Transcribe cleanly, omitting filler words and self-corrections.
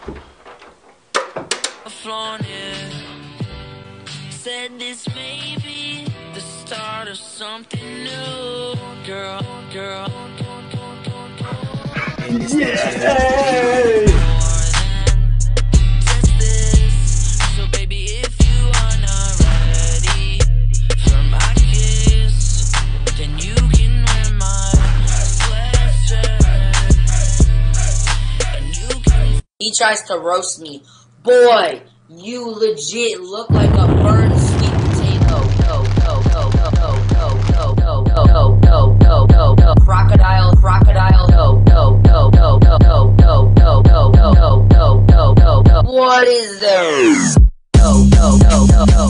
Said this may be the start of something new, girl. Yay! So baby, if you are not ready for my kiss, then you can wear my sweatshirt, and you can. He tries to roast me. Boy, you legit look like a burned